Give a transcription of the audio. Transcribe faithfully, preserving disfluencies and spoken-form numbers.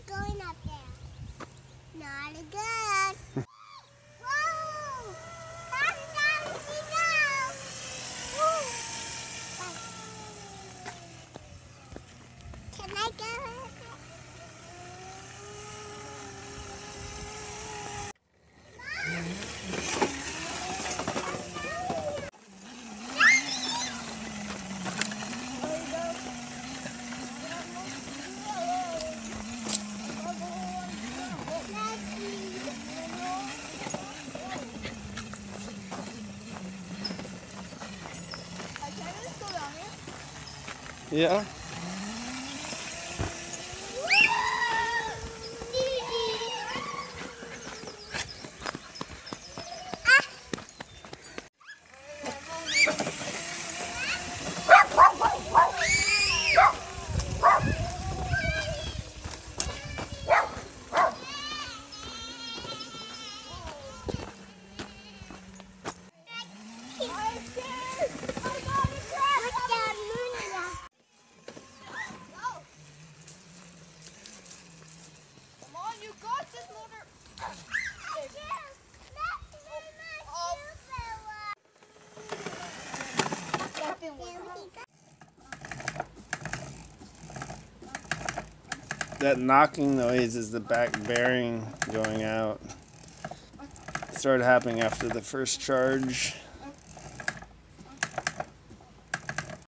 going up there. Not again. Whoa! Come down, she goes. Woo! Can I go? Yeah. That knocking noise is the back bearing going out. It started happening after the first charge.